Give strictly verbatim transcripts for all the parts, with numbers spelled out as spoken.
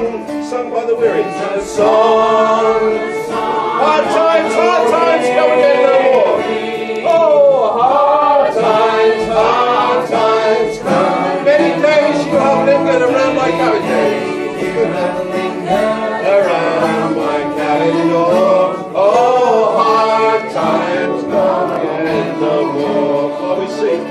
song sung by the weary. It's a song. Hard times, hard times, come again no more. Oh, hard times, hard times, come. Many days you have lingered around my cabin. Around my cabin door. Oh, hard times, come again no more. Oh, we sing.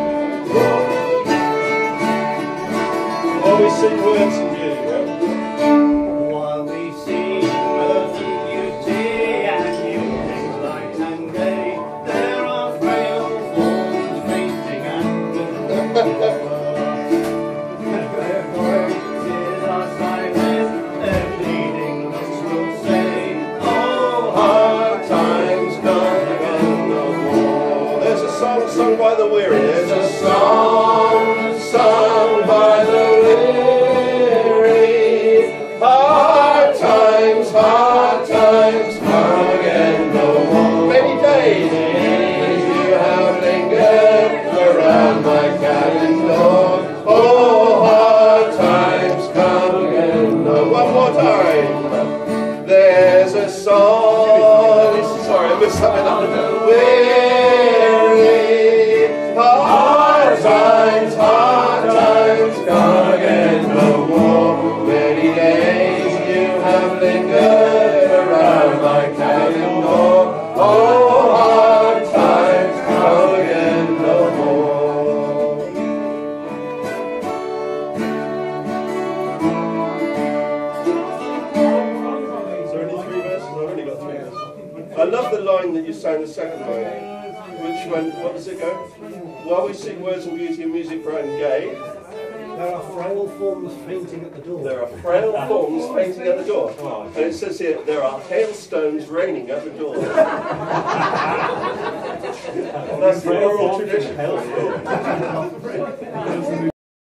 Oh, we sing words and beauty. While we sing words and beauty and music light and day, there are frail forms fainting at the door. Their voices are silent, their pleading lips will say, oh, Hard times come again no more. There's a song sung by the weary. There's a song sung by the weary. Hard times, hard times come again no more. Many days you have lingered around my cabin door. Oh, hard times come again no more. One more time. There's a song. Sorry, I missed something up. Weary. Hard times, hard times come again no more. Many days you have lingered around my cabin door. Oh, hard times come again no more. Is there only three verses? I've only got three verses. I love the line that you sang the second line, which went, what does it go? While we sing words and beauty and music bright and gay, There are frail forms fainting at the door. there are frail forms fainting at the door. And it says here, there are hailstones raining at the door. That's the oral tradition.